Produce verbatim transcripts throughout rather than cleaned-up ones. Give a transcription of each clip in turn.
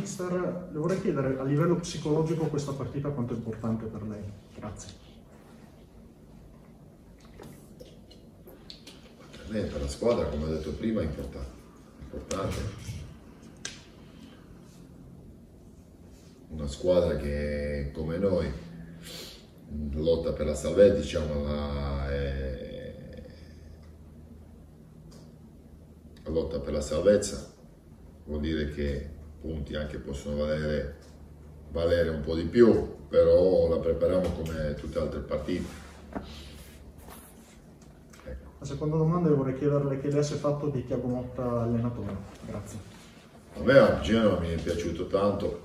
mister, le vorrei chiedere a livello psicologico questa partita quanto è importante per lei. Grazie. Per me, per la squadra, come ho detto prima, è importante. importante. Una squadra che, come noi, lotta per la salvezza, diciamo, la, è, la lotta per la salvezza vuol dire che punti anche possono valere, valere un po' di più, però la prepariamo come tutte le altre partite. Ecco. La seconda domanda vorrei chiederle che idea si è fatto di Thiago Motta allenatore. Grazie. A me a Genova mi è piaciuto tanto,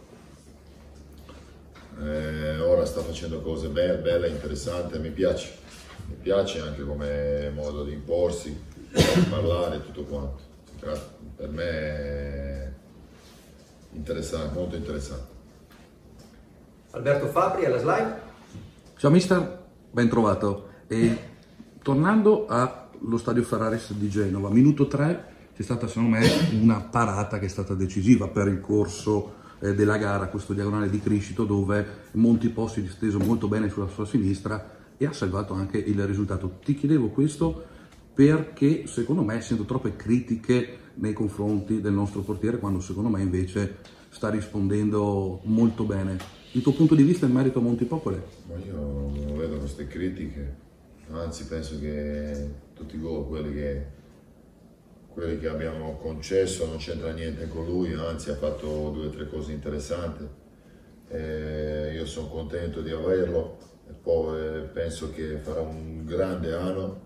eh, ora sta facendo cose belle, belle, interessanti, mi piace, mi piace anche come modo di imporsi, di parlare, tutto quanto. Per me è interessante, molto interessante. Alberto Fabri alla slide. Ciao mister, ben trovato. E tornando allo stadio Ferraris di Genova, minuto tre c'è stata secondo me una parata che è stata decisiva per il corso eh, della gara, questo diagonale di Criscito dove Montipo si è disteso molto bene sulla sua sinistra e ha salvato anche il risultato. Ti chiedevo questo perché secondo me sento troppe critiche nei confronti del nostro portiere quando secondo me invece sta rispondendo molto bene. Il tuo punto di vista in merito a Montipo qual è? Ma io non vedo queste critiche, anzi penso che tutti i gol, quelli che, quelli che abbiamo concesso, non c'entra niente con lui, anzi ha fatto due o tre cose interessanti. E io sono contento di averlo e poi penso che farà un grande anno.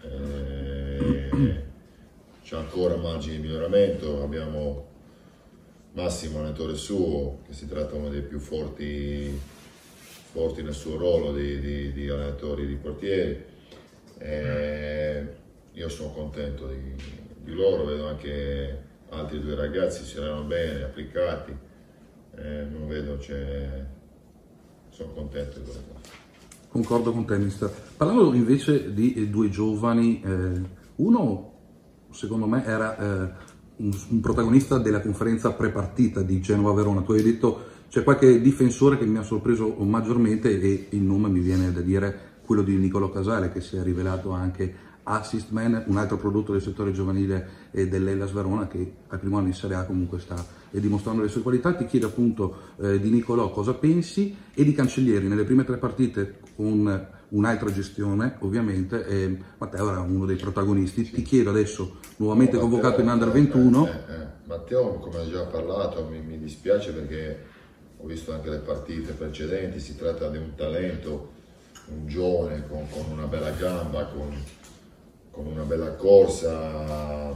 E c'è ancora margine di miglioramento, abbiamo Massimo, allenatore suo, che si tratta uno dei più forti, forti nel suo ruolo di, di, di allenatori di portieri. E io sono contento di, di loro, vedo anche altri due ragazzi si allenano bene, applicati, e non vedo, cioè, sono contento di quello. Concordo con te mister. Parlando invece di due giovani, eh, uno secondo me era eh, un, un protagonista della conferenza prepartita di Genova-Verona. Tu hai detto c'è qualche difensore che mi ha sorpreso maggiormente e il nome mi viene da dire quello di Nicolò Casale, che si è rivelato anche assist man, un altro prodotto del settore giovanile e dell'Hellas Verona che al primo anno in Serie A comunque sta dimostrando le sue qualità. Ti chiedo appunto eh, di Nicolò cosa pensi e di Cancellieri nelle prime tre partite con un'altra gestione ovviamente, eh, Matteo era uno dei protagonisti. Sì. Ti chiedo adesso, nuovamente no, convocato Matteo, in Under ventuno. Eh, eh, eh. Matteo, come ho già parlato, mi, mi dispiace perché ho visto anche le partite precedenti, si tratta di un talento, un giovane con, con una bella gamba, con, con una bella corsa.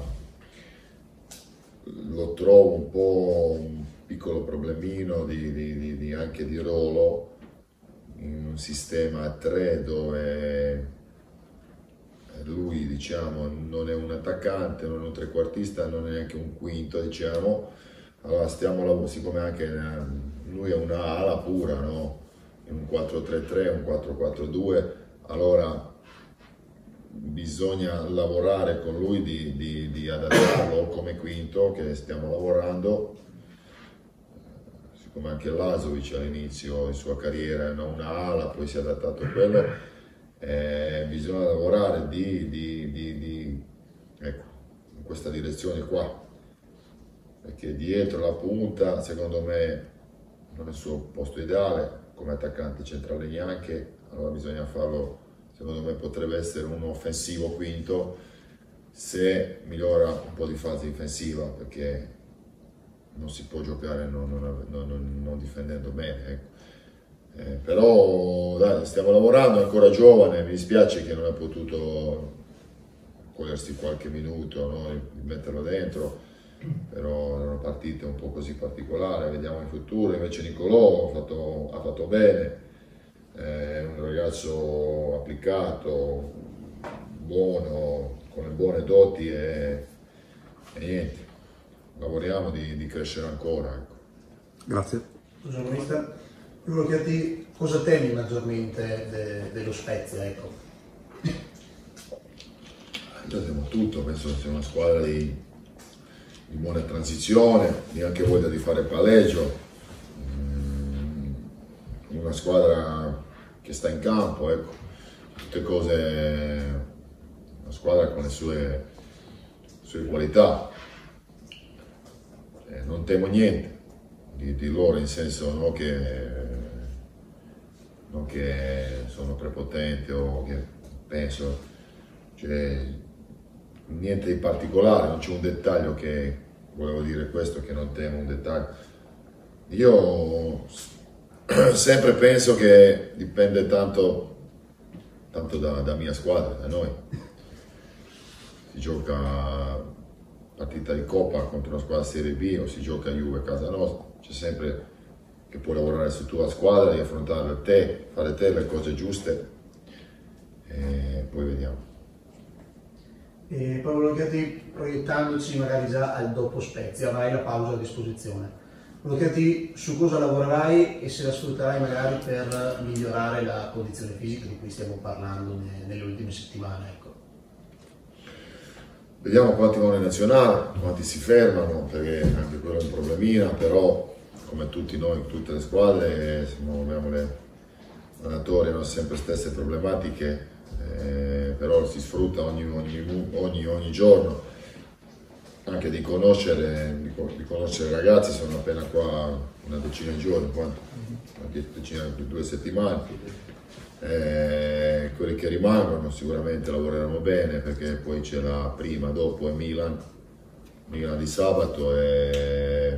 Lo trovo un po' un piccolo problemino di, di, di, di anche di ruolo in un sistema a tre dove lui, diciamo, non è un attaccante, non è un trequartista, non è neanche un quinto, diciamo. Allora stiamo, siccome anche lui è una ala pura, no? In un quattro tre tre, un quattro quattro due, allora bisogna lavorare con lui di, di, di adattarlo come quinto, che stiamo lavorando. Siccome anche Lazovic all'inizio in sua carriera era una ala, poi si è adattato a quello, eh, bisogna lavorare di, di, di, di, ecco, in questa direzione qua, perché dietro la punta secondo me non è il suo posto ideale, come attaccante centrale neanche, allora bisogna farlo, secondo me potrebbe essere un offensivo quinto se migliora un po' di fase difensiva, perché non si può giocare non, non, non, non difendendo bene, ecco. Eh, però dai, stiamo lavorando, è ancora giovane, mi dispiace che non ha potuto cogliersi qualche minuto, no? Metterlo dentro, però è una partita un po' così particolare, vediamo in futuro. Invece Nicolò ha fatto, ha fatto bene, è un ragazzo applicato, buono, con le buone doti e, e niente. Lavoriamo di, di crescere ancora. Ecco. Grazie. Scusa, mister, io volevo chiederti cosa temi maggiormente de, dello Spezia, ecco. Noi abbiamo tutto, penso che sia una squadra di, di buona transizione, di anche voglia di fare palleggio, una squadra che sta in campo, ecco, tutte cose, una squadra con le sue, sue qualità. Eh, non temo niente di, di loro, in senso no, che, non che sono prepotente o che penso, cioè, niente di particolare, non c'è un dettaglio che volevo dire questo, che non temo un dettaglio. Io sempre penso che dipende tanto, tanto da, da mia squadra, da noi. Si gioca partita di Coppa contro una squadra Serie B o si gioca a Juve a casa nostra, c'è sempre che puoi lavorare su tua squadra, di affrontare te, fare te le cose giuste e poi vediamo. E poi volevo chiederti, proiettandoci magari già al dopo Spezia, avrai la pausa a disposizione. Volevo chiederti su cosa lavorerai e se la sfrutterai magari per migliorare la condizione fisica di cui stiamo parlando nelle ultime settimane. Ecco. Vediamo quanti vanno in nazionale, quanti si fermano, perché anche quello è un problemina, però come tutti noi, tutte le squadre, abbiamo le allenatori hanno sempre stesse problematiche, eh, però si sfrutta ogni, ogni, ogni, ogni giorno. Anche di conoscere, di conoscere i ragazzi, sono appena qua una decina di giorni, quanto? Una decina di due settimane. Eh, quelli che rimangono sicuramente lavoreranno bene, perché poi c'è la prima, dopo è Milan, Milan di sabato e,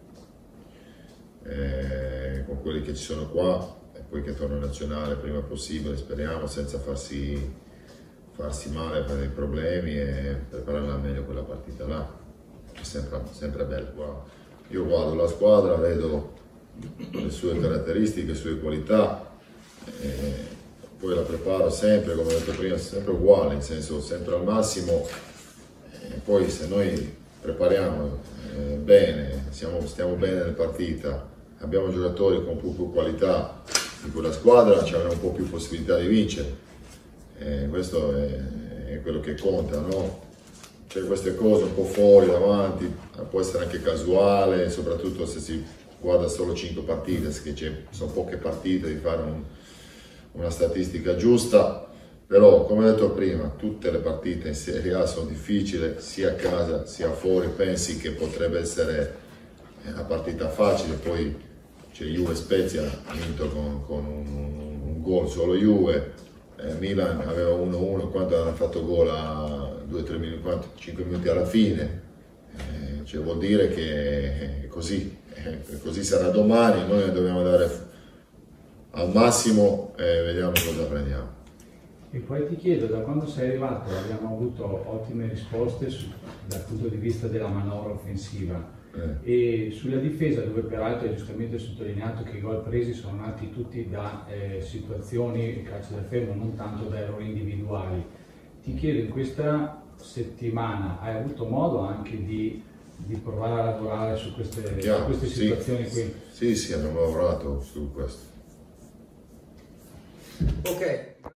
e con quelli che ci sono qua e poi che tornano in nazionale prima possibile, speriamo, senza farsi farsi male per i problemi e preparare al meglio quella partita là, è sempre, sempre bello. Io guardo la squadra, vedo le sue caratteristiche, le sue qualità, e poi la preparo sempre, come ho detto prima, sempre uguale, in senso sempre al massimo, e poi se noi prepariamo eh, bene, siamo, stiamo bene nella partita, abbiamo giocatori con più, più qualità di quella squadra, abbiamo un po' più possibilità di vincere. Eh, questo è, è quello che conta, no? C'è queste cose un po' fuori, davanti, può essere anche casuale, soprattutto se si guarda solo cinque partite, perché sono poche partite di fare un, una statistica giusta, però come ho detto prima, tutte le partite in Serie A sono difficili, sia a casa sia fuori. Pensi che potrebbe essere una partita facile, poi c'è Juve Spezia, ha vinto con, con un, un, un gol solo Juve. Eh, Milan aveva uno uno, quando hanno fatto gol a due tre minuti, cinque minuti alla fine, eh, cioè vuol dire che è così, eh, così sarà domani, noi dobbiamo dare al massimo e vediamo cosa prendiamo. E poi ti chiedo, da quando sei arrivato abbiamo avuto ottime risposte su, dal punto di vista della manovra offensiva. Eh. E sulla difesa, dove peraltro hai giustamente sottolineato che i gol presi sono nati tutti da eh, situazioni calcio del fermo, non tanto da errori individuali. Ti chiedo, in questa settimana hai avuto modo anche di, di provare a lavorare su queste, su queste situazioni sì, qui? Sì, sì, abbiamo lavorato su questo. Ok.